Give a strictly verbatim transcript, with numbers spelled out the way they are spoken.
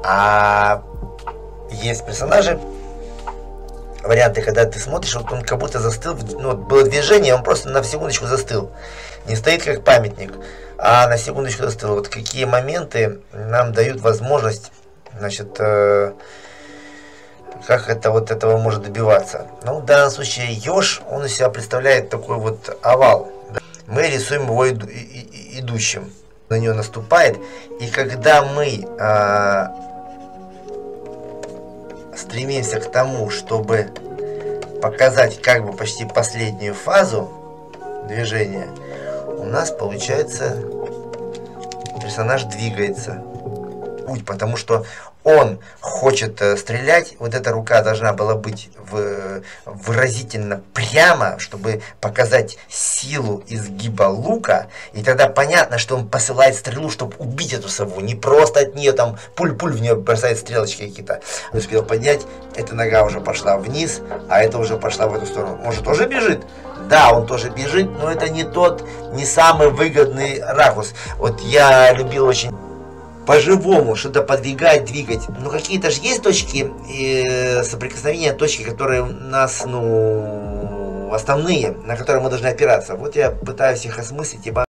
А есть персонажи, варианты, когда ты смотришь, вот он как будто застыл, ну, вот было движение, он просто на секундочку застыл. Не стоит как памятник, а на секундочку застыл. Вот какие моменты нам дают возможность, значит, э, как это вот этого может добиваться. Ну, в данном случае еж, он из себя представляет такой вот овал. Мы рисуем его иду, и, и, идущим. На него наступает, и когда мы э, стремимся к тому, чтобы показать как бы почти последнюю фазу движения, у нас получается персонаж двигается, потому что он хочет стрелять, вот эта рука должна была быть в, выразительно прямо, чтобы показать силу изгиба лука, и тогда понятно, что он посылает стрелу, чтобы убить эту сову, не просто от нее там пуль-пуль в нее бросает стрелочки какие-то. Он успел поднять, эта нога уже пошла вниз, а эта уже пошла в эту сторону. Может, тоже бежит? Да, он тоже бежит, но это не тот, не самый выгодный ракурс. Вот я любил очень по-живому что-то подвигать, двигать. Но какие-то же есть точки э, соприкосновения, точки, которые у нас, ну, основные, на которые мы должны опираться. Вот я пытаюсь их осмыслить, ибо